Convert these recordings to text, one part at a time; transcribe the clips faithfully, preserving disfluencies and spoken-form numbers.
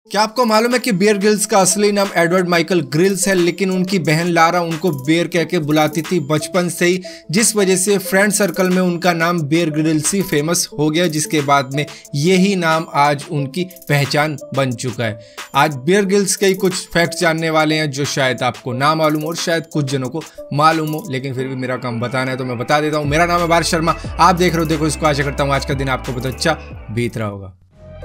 क्या आपको मालूम है कि बियर ग्रिल्स का असली नाम एडवर्ड माइकल ग्रिल्स है, लेकिन उनकी बहन लारा उनको बियर कह के बुलाती थी बचपन से ही, जिस वजह से फ्रेंड सर्कल में उनका नाम बियर ग्रिल्स ही फेमस हो गया, जिसके बाद में यही नाम आज उनकी पहचान बन चुका है। आज बियर ग्रिल्स के ही कुछ फैक्ट्स जानने वाले हैं जो शायद आपको ना मालूम हो और शायद कुछ जनों को मालूम हो, लेकिन फिर भी मेरा काम बताना है तो मैं बता देता हूँ। मेरा नाम है बारिश शर्मा, आप देख रहे हो देखो इसको। आशा करता हूँ आज का दिन आपको बहुत अच्छा बीत रहा होगा।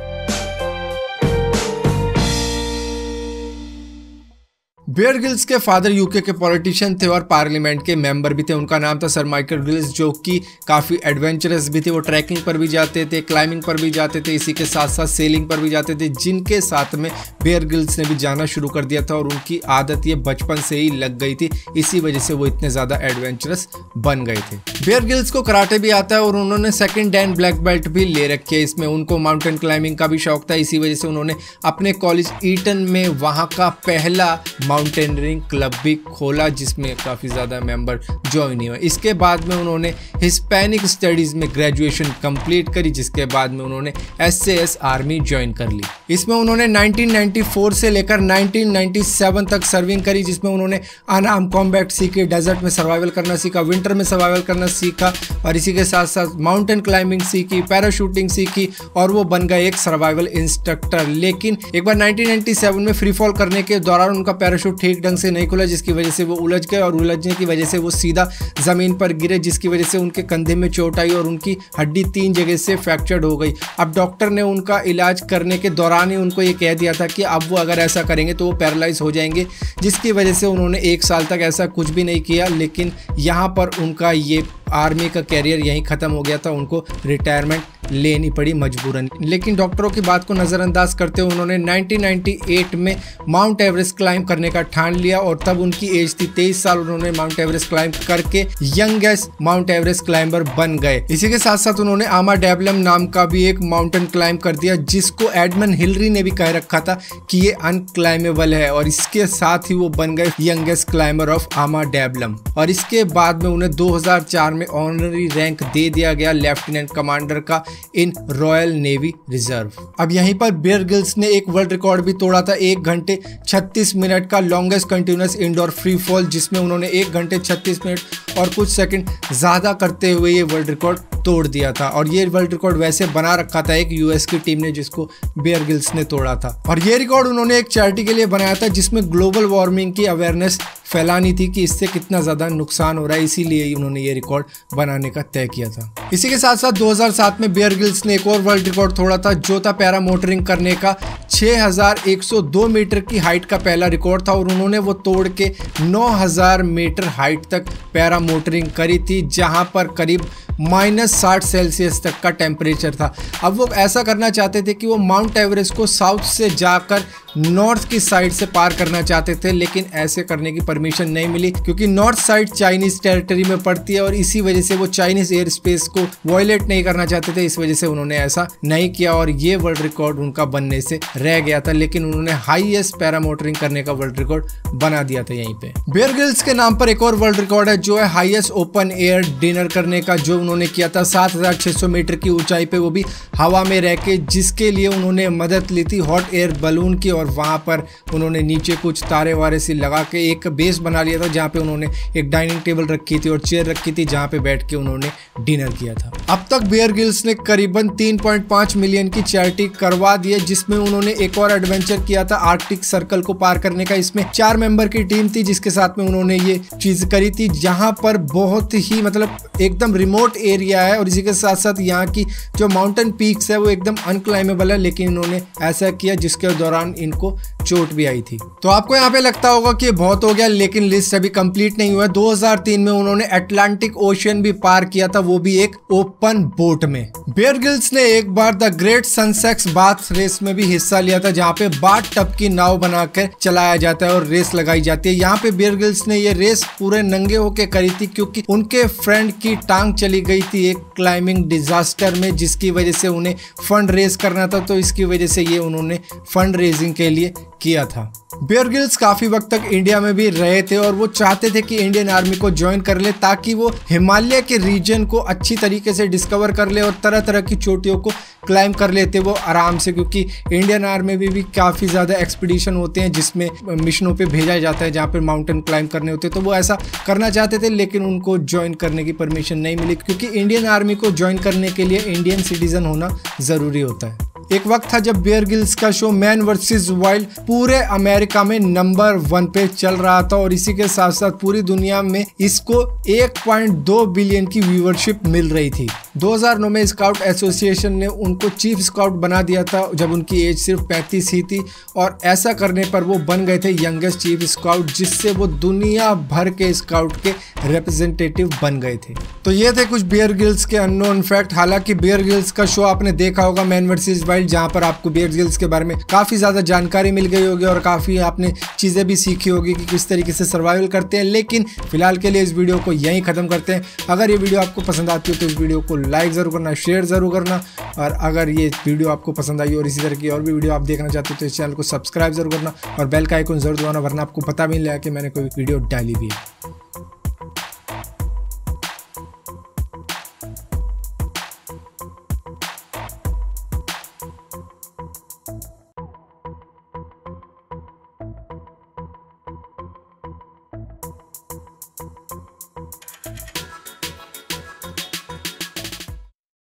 बियर ग्रिल्स के फादर यूके के पॉलिटिशियन थे और पार्लियामेंट के मेंबर भी थे। उनका नाम था सर माइकल ग्रिल्स, जो कि काफ़ी एडवेंचरस भी थे। वो ट्रैकिंग पर भी जाते थे, क्लाइंबिंग पर भी जाते थे, इसी के साथ साथ सेलिंग पर भी जाते थे, जिनके साथ में बियर ग्रिल्स ने भी जाना शुरू कर दिया था और उनकी आदत ये बचपन से ही लग गई थी। इसी वजह से वो इतने ज़्यादा एडवेंचरस बन गए थे। बियर ग्रिल्स को कराटे भी आता है और उन्होंने सेकेंड हैंड ब्लैक बेल्ट भी ले रखी है इसमें। उनको माउंटेन क्लाइंबिंग का भी शौक था, इसी वजह से उन्होंने अपने कॉलेज ईटन में वहाँ का पहला माउंटेनियरिंग क्लब भी खोला, जिसमें काफ़ी ज़्यादा मेंबर ज्वाइन हुए। इसके बाद में उन्होंने हिस्पैनिक स्टडीज़ में ग्रेजुएशन कंप्लीट करी, जिसके बाद में उन्होंने S A S army join कर ली। इसमें उन्होंने नाइनटीन नाइंटी फोर से लेकर नाइनटीन नाइंटी सेवन तक सर्विंग करी, जिसमें उन्होंने अनआर्म्ड कॉम्बैट सीखी, डेजर्ट में सर्वाइवल करना सीखा, विंटर में सर्वाइवल करना सीखा और इसी के साथ साथ माउंटेन क्लाइंबिंग सीखी, पैराशूटिंग सीखी और वो बन गए एक सर्वाइवल इंस्ट्रक्टर। लेकिन एक बार नाइनटीन नाइंटी सेवन में फ्री फॉल करने के दौरान उनका पैराशूट ठीक ढंग से नहीं खुला, जिसकी वजह से वो उलझ गए और उलझने की वजह से वो सीधा ज़मीन पर गिरे, जिसकी वजह से उनके कंधे में चोट आई और उनकी हड्डी तीन जगह से फ्रैक्चर्ड हो गई। अब डॉक्टर ने उनका इलाज करने के दौरान ही उनको ये कह दिया था कि अब वो अगर ऐसा करेंगे तो वो पैरालाइज हो जाएंगे, जिसकी वजह से उन्होंने एक साल तक ऐसा कुछ भी नहीं किया। लेकिन यहाँ पर उनका ये आर्मी का कैरियर यहीं ख़त्म हो गया था, उनको रिटायरमेंट लेनी पड़ी मजबूरन। लेकिन डॉक्टरों की बात को नज़रअंदाज करते हुए उन्होंने नाइनटीन नाइंटी एट में माउंट एवरेस्ट क्लाइंब करने का ठान लिया और तब उनकी एज थी तेईस साल। उन्होंने माउंट एवरेस्ट क्लाइंब करके यंगेस्ट माउंट एवरेस्ट क्लाइंबर बन गए। इसी के साथ साथ उन्होंने आमा डेबलम नाम का भी एक माउंटेन क्लाइंब कर दिया, जिसको एडमंड हिलरी ने भी कह रखा था कि ये अनक्लाइमेबल है, और इसके साथ ही वो बन गए यंगेस्ट क्लाइंबर ऑफ आमा डेबलम। और इसके बाद में उन्हें दो हज़ार चार में ऑनरी रैंक दे दिया गया लेफ्टिनेंट कमांडर का इन रॉयल नेवी रिजर्व। अब यहीं पर बियर ग्रिल्स ने एक वर्ल्ड रिकॉर्ड भी तोड़ा था, एक घंटे छत्तीस मिनट का longest continuous indoor free fall, जिसमें उन्होंने एक घंटे छत्तीस मिनट और कुछ सेकंड ज़्यादा करते हुए ये वर्ल्ड रिकॉर्ड तोड़ दिया था। और ये वर्ल्ड रिकॉर्ड वैसे बना रखा था एक यूएस की टीम ने, जिसको बियर ग्रिल्स ने तोड़ा था। और ये रिकॉर्ड उन्होंने एक चैरिटी के लिए बनाया था, जिसमें ग्लोबल वार्मिंग की अवेयरनेस फैलानी थी कि इससे कितना ज़्यादा नुकसान हो रहा है, इसीलिए उन्होंने ये रिकॉर्ड बनाने का तय किया था। इसी के साथ साथ दो हज़ार सात में बियर ग्रिल्स ने एक और वर्ल्ड रिकॉर्ड तोड़ा था, जो था पैरा मोटरिंग करने का। छह हज़ार एक सौ दो मीटर की हाइट का पहला रिकॉर्ड था और उन्होंने वो तोड़ के नौ हज़ार मीटर हाइट तक पैरा मोटरिंग करी थी, जहां पर करीब माइनस साठ सेल्सियस तक का टेम्परेचर था। अब वो ऐसा करना चाहते थे कि वो माउंट एवरेस्ट को साउथ से जाकर नॉर्थ की साइड से पार करना चाहते थे, लेकिन ऐसे करने की परमिशन नहीं मिली, क्योंकि नॉर्थ साइड चाइनीज टेरिटरी में पड़ती है और इसी वजह से वो चाइनीज एयर स्पेस को वायलेट नहीं करना चाहते थे। इस वजह से उन्होंने ऐसा नहीं किया और ये वर्ल्ड रिकॉर्ड उनका बनने से रह गया था, लेकिन उन्होंने हाईएस्ट पैरामोटरिंग करने का वर्ल्ड रिकॉर्ड बना दिया था यहीं पे। बियर ग्रिल्स के नाम पर एक और वर्ल्ड रिकॉर्ड है, जो है हाईएस्ट ओपन एयर डिनर करने का, जो उन्होंने किया था सात हज़ार छह सौ मीटर की ऊंचाई पे, वो भी हवा में रह के, जिसके लिए उन्होंने मदद ली थी हॉट एयर बलून की। और वहां पर उन्होंने नीचे कुछ तारे वारे से लगा के एक बेस बना लिया था, जहां पे उन्होंने एक डाइनिंग टेबल रखी थी और चेयर रखी थी, जहां पे बैठ के उन्होंने डिनर किया था। अब तक बियर ग्रिल्स ने करीबन तीन पॉइंट पाँच मिलियन की चैरिटी करवा दी है, जिसमें उन्होंने एक और एडवेंचर किया था आर्कटिक सर्कल को पार करने का। इसमें चार मेंबर की टीम थी, जिसके साथ में उन्होंने ये चीज करी थी, जहां पर बहुत ही मतलब एकदम रिमोट एरिया है और इसी के साथ साथ यहाँ की जो माउंटेन पीक्स है वो एकदम अनक्लाइमेबल है, लेकिन इन्होंने ऐसा किया जिसके दौरान इनको चोट भी आई थी। तो आपको यहाँ पे लगता होगा कि बहुत हो गया, लेकिन लिस्ट अभी कंप्लीट नहीं हुआ। दो हज़ार तीन में उन्होंने अटलांटिक ओशियन भी पार किया था, वो भी एक ओपन बोट में। बियर ग्रिल्स ने एक बार the great Sussex bath race में भी हिस्सा लिया था, जहाँ पे बाथ टब की नाव बनाकर चलाया जाता है और रेस लगाई जाती है। यहाँ पे बियर ग्रिल्स ने ये रेस पूरे नंगे होके करी थी, क्योंकि उनके फ्रेंड की टांग चली गई थी एक क्लाइंबिंग डिजास्टर में, जिसकी वजह से उन्हें फंड रेज करना था। तो इसकी वजह से ये उन्होंने फंड रेजिंग के लिए किया था। बियर ग्रिल्स काफी वक्त तक इंडिया में भी रहे थे और वो चाहते थे कि इंडियन आर्मी को ज्वाइन कर ले ताकि वो हिमालय के रीजन को अच्छी तरीके से डिस्कवर कर ले और तरह तरह की चोटियों को क्लाइम कर लेते वो आराम से, क्योंकि इंडियन आर्मी में भी काफ़ी ज़्यादा एक्सपीडिशन होते हैं जिसमें मिशनों पे भेजा जाता है जहाँ पे माउंटेन क्लाइम करने होते हैं। तो वो ऐसा करना चाहते थे लेकिन उनको ज्वाइन करने की परमिशन नहीं मिली, क्योंकि इंडियन आर्मी को ज्वाइन करने के लिए इंडियन सिटीजन होना ज़रूरी होता है। एक वक्त था जब बियर ग्रिल्स का शो मैन वर्सेस वाइल्ड पूरे अमेरिका में नंबर वन पे चल रहा था और इसी के साथ साथ पूरी दुनिया में इसको एक पॉइंट दो बिलियन की व्यूवरशिप मिल रही थी। दो हज़ार नौ में स्काउट एसोसिएशन ने उनको चीफ स्काउट बना दिया था जब उनकी एज सिर्फ पैंतीस ही थी और ऐसा करने पर वो बन गए थे यंगेस्ट चीफ स्काउट, जिससे वो दुनिया भर के स्काउट के रिप्रेजेंटेटिव बन गए थे। तो ये थे कुछ बियर ग्रिल्स के अननोन फैक्ट। हालांकि बियर ग्रिल्स का शो आपने देखा होगा मैन वर्सेस वाइल्ड, जहां पर आपको बियर ग्रिल्स के बारे में काफी ज्यादा जानकारी मिल गई होगी और काफी आपने चीजें भी सीखी होगी कि किस तरीके से सर्वाइवल करते हैं। लेकिन फिलहाल के लिए इस वीडियो को यहीं खत्म करते हैं। अगर ये वीडियो आपको पसंद आती हो तो इस वीडियो को लाइक जरूर करना, शेयर जरूर करना, और अगर ये वीडियो आपको पसंद आई और इसी तरह की और भी वीडियो आप देखना चाहते हो तो इस चैनल को सब्सक्राइब जरूर करना और बेल का आइकन जरूर दबाना, वरना आपको पता भी नहीं लगा कि मैंने कोई वीडियो डाली भी है।